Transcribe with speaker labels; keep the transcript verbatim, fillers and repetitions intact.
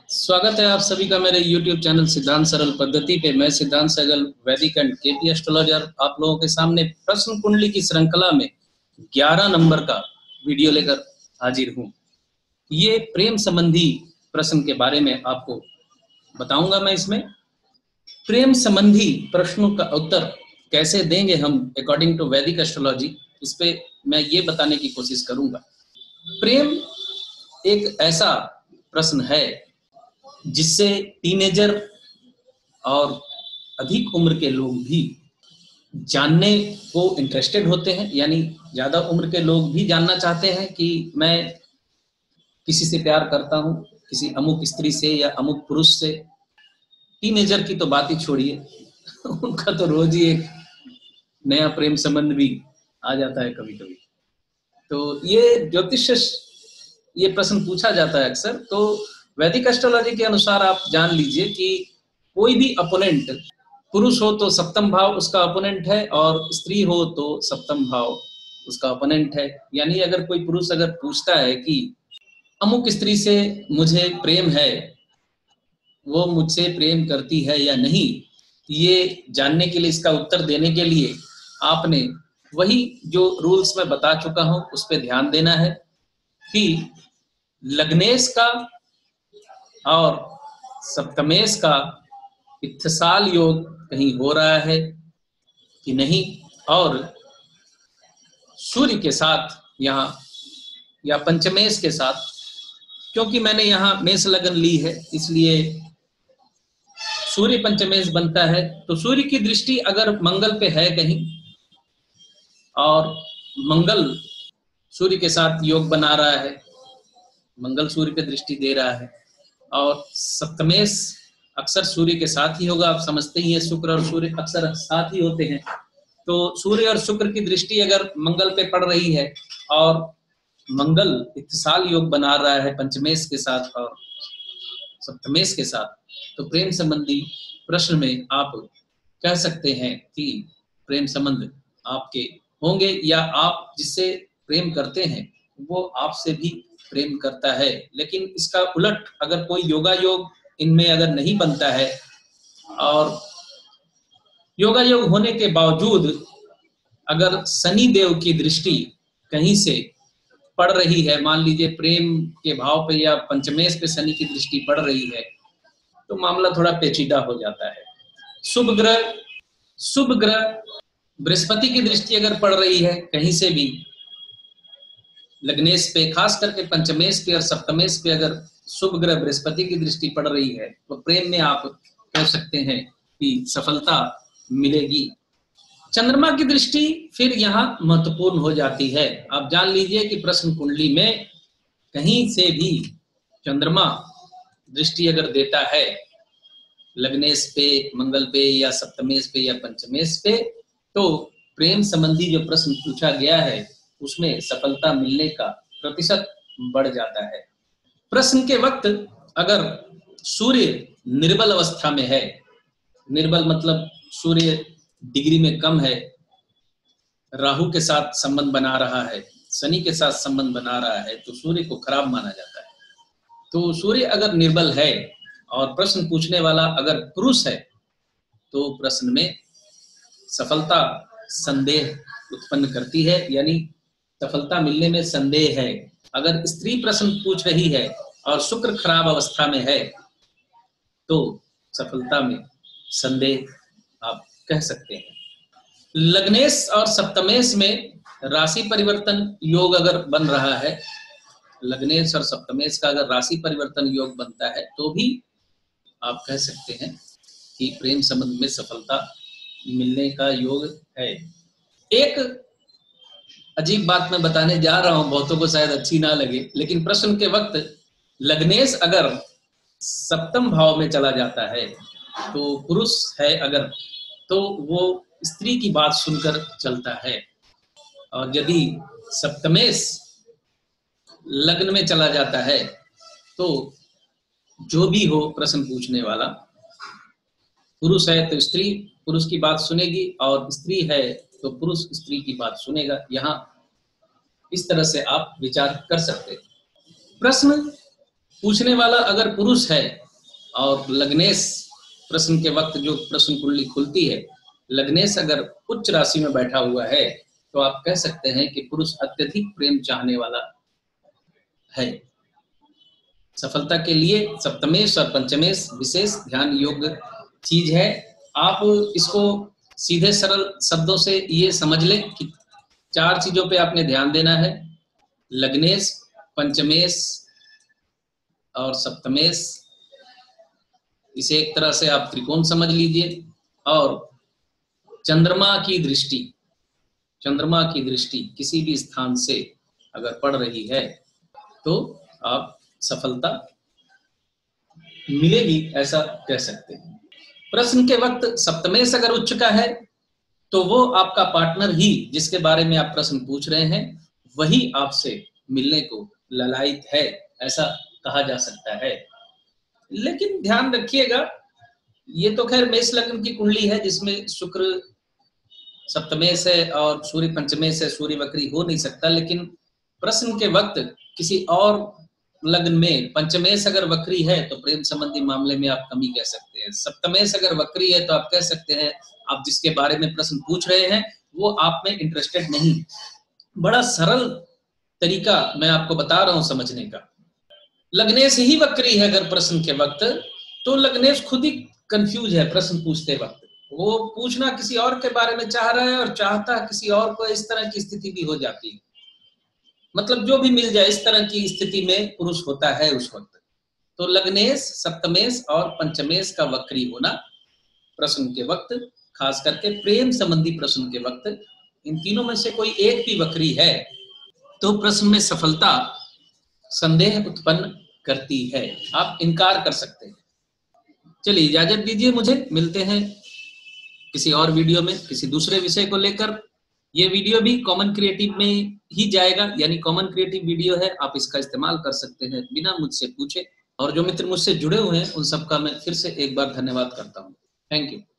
Speaker 1: स्वागत है आप सभी का मेरे YouTube चैनल सिद्धांत सरल पद्धति पे। मैं सिद्धांत सहगल, वैदिक एंड केपी एस्ट्रोलॉजर, आप लोगों के सामने प्रश्न कुंडली की श्रृंखला में ग्यारह नंबर का वीडियो लेकर हाजिर हूँ। ये प्रेम संबंधी प्रश्न के बारे में आपको बताऊंगा। मैं इसमें प्रेम संबंधी प्रश्नों का उत्तर कैसे देंगे हम अकॉर्डिंग टू वैदिक एस्ट्रोलॉजी, इस पे मैं ये बताने की कोशिश करूंगा। प्रेम एक ऐसा प्रश्न है जिससे टीनेजर और अधिक उम्र के लोग भी जानने को इंटरेस्टेड होते हैं, यानी ज़्यादा उम्र के लोग भी जानना चाहते हैं कि मैं किसी से प्यार करता हूँ, किसी अमुक स्त्री से या अमुक पुरुष से। टीनेजर की तो बात ही छोड़िए, उनका तो रोज ही एक नया प्रेम संबंध भी आ जाता है कभी कभी। तो ये ज्योतिष ये प्रश्न पूछा जाता है अक्सर। तो वैदिक एस्ट्रोलॉजी के अनुसार आप जान लीजिए कि कोई भी अपोनेंट, पुरुष हो तो सप्तम भाव उसका अपोनेंट है और स्त्री हो तो सप्तम भाव उसका अपोनेंट है। यानी अगर कोई पुरुष अगर पूछता है कि अमुक स्त्री से मुझे प्रेम है, वो मुझसे प्रेम करती है या नहीं, ये जानने के लिए, इसका उत्तर देने के लिए आपने वही जो रूल्स मैं बता चुका हूं उस पर ध्यान देना है कि लग्नेश का और सप्तमेश का इत्थसाल योग कहीं हो रहा है कि नहीं, और सूर्य के साथ यहाँ या पंचमेश के साथ, क्योंकि मैंने यहाँ मेष लगन ली है इसलिए सूर्य पंचमेश बनता है। तो सूर्य की दृष्टि अगर मंगल पे है कहीं और मंगल सूर्य के साथ योग बना रहा है, मंगल सूर्य पे दृष्टि दे रहा है, और सप्तमेश अक्सर सूर्य के साथ ही होगा। आप समझते ही हैं शुक्र और सूर्य अक्सर साथ ही होते हैं। तो सूर्य और शुक्र की दृष्टि अगर मंगल पे पड़ रही है और मंगल इत्तिसाल योग बना रहा है पंचमेश के साथ और सप्तमेश के साथ, तो प्रेम संबंधी प्रश्न में आप कह सकते हैं कि प्रेम संबंध आपके होंगे, या आप जिससे प्रेम करते हैं वो आपसे भी प्रेम करता है। लेकिन इसका उलट अगर कोई योगा योग इनमें अगर नहीं बनता है और योगा योग होने के बावजूद अगर शनि देव की दृष्टि कहीं से पड़ रही है, मान लीजिए प्रेम के भाव पे या पंचमेश पे शनि की दृष्टि पड़ रही है, तो मामला थोड़ा पेचीदा हो जाता है। शुभ ग्रह शुभ ग्रह बृहस्पति की दृष्टि अगर पड़ रही है कहीं से भी लग्नेश पे, खास करके पंचमेश पे और सप्तमेश पे अगर शुभ ग्रह बृहस्पति की दृष्टि पड़ रही है, तो प्रेम में आप कह सकते हैं कि सफलता मिलेगी। चंद्रमा की दृष्टि फिर यहाँ महत्वपूर्ण हो जाती है। आप जान लीजिए कि प्रश्न कुंडली में कहीं से भी चंद्रमा दृष्टि अगर देता है लग्नेश पे, मंगल पे या सप्तमेश पे या पंचमेश पे, तो प्रेम संबंधी जो प्रश्न पूछा गया है उसमें सफलता मिलने का प्रतिशत बढ़ जाता है। प्रश्न के वक्त अगर सूर्य निर्बल अवस्था में है, निर्बल मतलब सूर्य डिग्री में कम है, राहु के साथ संबंध बना रहा है, शनि के साथ संबंध बना रहा है, तो सूर्य को खराब माना जाता है। तो सूर्य अगर निर्बल है और प्रश्न पूछने वाला अगर पुरुष है, तो प्रश्न में सफलता संदेह उत्पन्न करती है, यानी सफलता मिलने में संदेह है। अगर स्त्री प्रश्न पूछ रही है और शुक्र खराब अवस्था में है, तो सफलता में संदेह आप कह सकते हैं। लग्नेश और सप्तमेश में राशि परिवर्तन योग अगर बन रहा है, लग्नेश और सप्तमेश का अगर राशि परिवर्तन योग बनता है, तो भी आप कह सकते हैं कि प्रेम संबंध में सफलता मिलने का योग है। एक अजीब बात मैं बताने जा रहा हूं, बहुतों को शायद अच्छी ना लगे, लेकिन प्रश्न के वक्त लग्नेश अगर सप्तम भाव में चला जाता है, तो पुरुष है अगर, तो वो स्त्री की बात सुनकर चलता है, और यदि सप्तमेश लग्न में चला जाता है तो जो भी हो प्रश्न पूछने वाला, पुरुष है तो स्त्री पुरुष की बात सुनेगी और स्त्री है तो पुरुष स्त्री की बात सुनेगा। यहाँ इस तरह से आप विचार कर सकते हैं। प्रश्न पूछने वाला अगर पुरुष है और लग्नेश प्रश्न के वक्त जो प्रश्न कुंडली खुलती है, लग्नेश अगर उच्च राशि में बैठा हुआ है तो आप कह सकते हैं कि पुरुष अत्यधिक प्रेम चाहने वाला है। सफलता के लिए सप्तमेश और पंचमेश विशेष ध्यान योग्य चीज है। आप इसको सीधे सरल शब्दों से ये समझ लें कि चार चीजों पे आपने ध्यान देना है, लग्नेश, पंचमेश और सप्तमेश। इसे एक तरह से आप त्रिकोण समझ लीजिए। और चंद्रमा की दृष्टि, चंद्रमा की दृष्टि किसी भी स्थान से अगर पड़ रही है तो आप सफलता मिलेगी, ऐसा कह सकते हैं। प्रश्न के वक्त सप्तमेश अगर उच्च का है तो वो आपका पार्टनर ही, जिसके बारे में आप प्रश्न पूछ रहे हैं, वही आपसे मिलने को ललायित है, ऐसा कहा जा सकता है। लेकिन ध्यान रखिएगा, ये तो खैर मेष लग्न की कुंडली है जिसमें शुक्र सप्तमेश है और सूर्य पंचमेश है, सूर्य वक्री हो नहीं सकता। लेकिन प्रश्न के वक्त किसी और लग्न में पंचमेश अगर वक्री है तो प्रेम संबंधी मामले में आप कमी कह सकते हैं। सप्तमेश अगर वक्री है तो आप कह सकते हैं आप जिसके बारे में प्रश्न पूछ रहे हैं वो आप में इंटरेस्टेड नहीं। बड़ा सरल तरीका मैं आपको बता रहा हूं समझने का। लग्नेश ही वक्री है अगर प्रश्न के वक्त, तो लग्नेश खुद ही कंफ्यूज है प्रश्न पूछते वक्त। वो पूछना किसी और के बारे में चाह रहा है और चाहता किसी और को, इस तरह की स्थिति भी हो जाती है। मतलब जो भी मिल जाए इस तरह की स्थिति में पुरुष होता है उस वक्त। तो लग्नेश, सप्तमेश और पंचमेश का वक्री होना प्रश्न के वक्त, खास करके प्रेम संबंधी प्रश्न के वक्त, इन तीनों में से कोई एक भी वक्री है तो प्रश्न में सफलता संदेह उत्पन्न करती है, आप इनकार कर सकते हैं। चलिए इजाजत दीजिए मुझे, मिलते हैं किसी और वीडियो में किसी दूसरे विषय को लेकर। ये वीडियो भी कॉमन क्रिएटिव में ही जाएगा, यानी कॉमन क्रिएटिव वीडियो है, आप इसका इस्तेमाल कर सकते हैं बिना मुझसे पूछे। और जो मित्र मुझसे जुड़े हुए हैं उन सबका मैं फिर से एक बार धन्यवाद करता हूँ। Thank you.